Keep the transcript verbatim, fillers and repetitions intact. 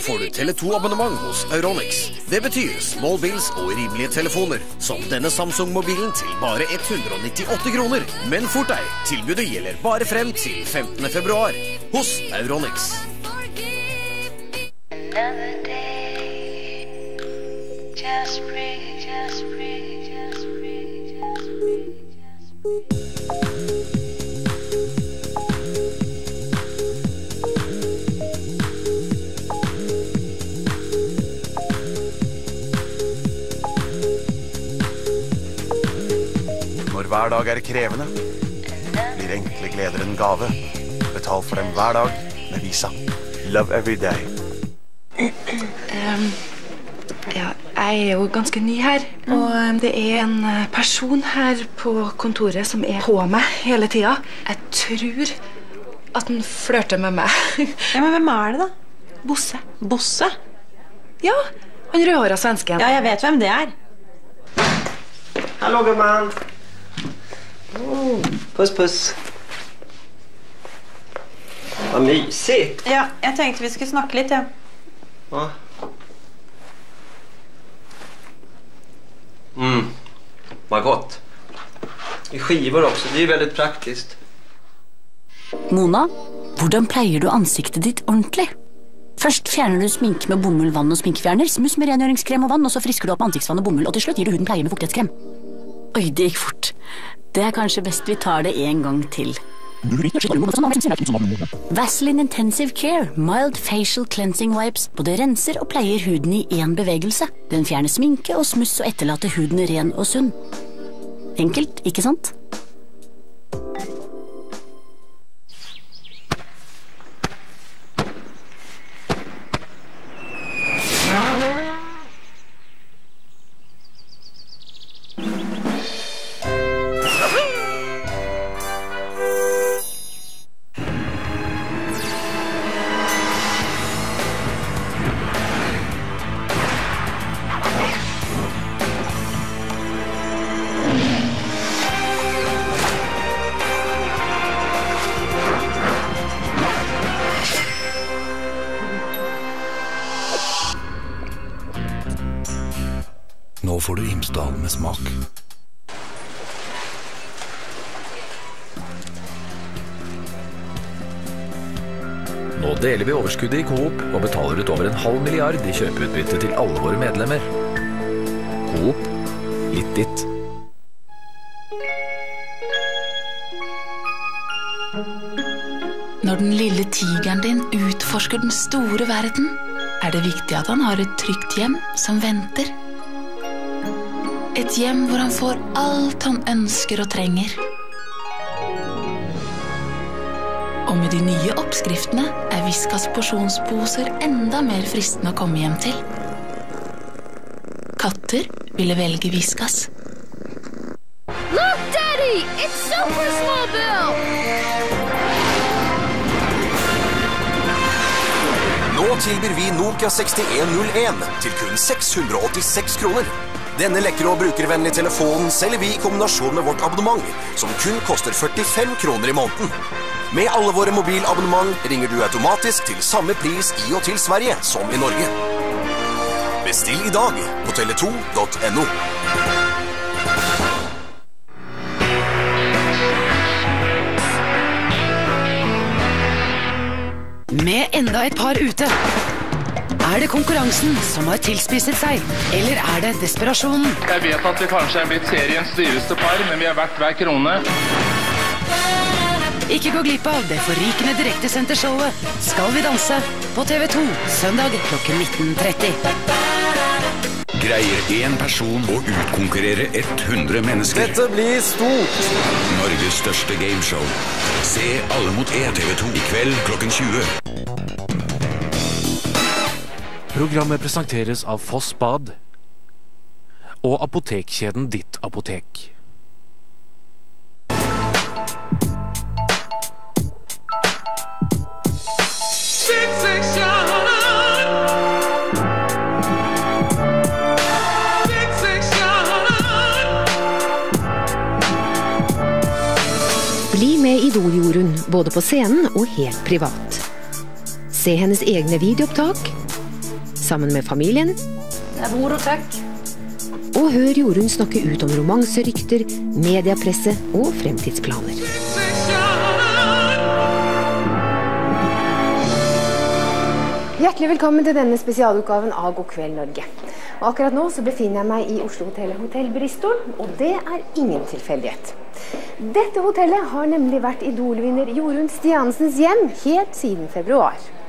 får du Tele to-abonnement hos Euronics. Det betyr small bills og rimelige telefoner, som denne Samsung-mobilen til bare hundre og nittiåtte kroner. Men fort deg, tilbudet gjelder bare frem til femtende februar hos Euronics. Another day, just breathe, just breathe, just breathe, just breathe, just breathe. Når hver dag er krevende, blir enkle gleder en gave. Betal for dem hver dag med Visa. Love every day. Um, ja, jeg er jo ganske ny her, og det er en person her på kontoret som er på meg hele tida. Jeg tror at han flørter med meg. Ja, men hvem er det da? Bosse. Bosse? Ja, han rødhåra svensken. Ja, jeg vet hvem det er. Hallo, gumman. Oh, puss, puss. Vad mysigt. Ja, jeg tenkte vi skulle snakke litt, ja. Ja. Mm, vad gott. I skivor också, det är väldigt praktiskt. Mona, hvordan pleier du ansiktet ditt ordentlig? Først fjerner du smink med bomull, vann og sminkfjerner, smuss med rengjøringskrem og vann, og så frisker du opp ansiktsvann og bomull, og til slutt gir du huden pleie med fuktighetskrem. Oi, det gikk fort. Det er kanskje best vi tar det en gang til. Vaseline Intensive Care, mild facial cleansing wipes, både renser og pleier huden i en bevegelse. Den fjerner sminke og smuss og etterlater huden ren og sunn. Enkelt, ikke sant? Nå får du Imsdal med smak. Nå deler vi overskuddet i Coop og betaler ut over en halv milliard i kjøpeutbytte til alle våre medlemmer. Coop, litt ditt. Når den lille tigeren din utforsker den store verden, er det viktig at han har et trygt hjem som venter. Et hjem hvor han får alt han ønsker og trenger. Og med de nye oppskriftene er Whiskas porsjonsposer enda mer fristende å komme hjem til. Katter ville velge Whiskas. Look, Daddy! It's Super Smallville! Nå tilbyr vi Nokia sekstien null en til kun seks hundre og åttiseks kroner. Denne lekre og brukervennlige telefonen selger vi i kombinasjon med vårt abonnement, som kun koster førtifem kroner i måneden. Med alle våre mobilabonnement ringer du automatisk til samme pris i og til Sverige som i Norge. Bestill i dag på tele to punktum no. Med enda et par ute. Er det konkurransen som har tilspisset seg, eller er det desperasjonen? Jeg vet at vi kanskje er blitt seriens dyreste par, men vi har vært hver krone. Ikke gå glipp av det forrykende direktesendte showet Skal vi danse på T V to, søndag klokken nitten tretti. Greier en person å utkonkurrere hundre mennesker? Dette blir stort! Norges største gameshow. Se Alle mot en T V to i kveld klokken tjue. Programmet presenteres av Foss Bad og apotekkjeden Ditt Apotek. Bli med Idol-Jorunn, både på scenen og helt privat. Se hennes egne videoopptak sammen med familien. Det er bord og takk. Og hør Jorunn snakke ut om romanserykter, mediepresse og fremtidsplaner. Hjertelig velkommen til denne spesialutgaven av God kveld Norge. Og akkurat nå så befinner jeg meg i Oslo-hotellet Hotell Bristol, og det er ingen tilfeldighet. Dette hotellet har nemlig vært idolvinner Jorunn Stiansens hjem helt siden februar.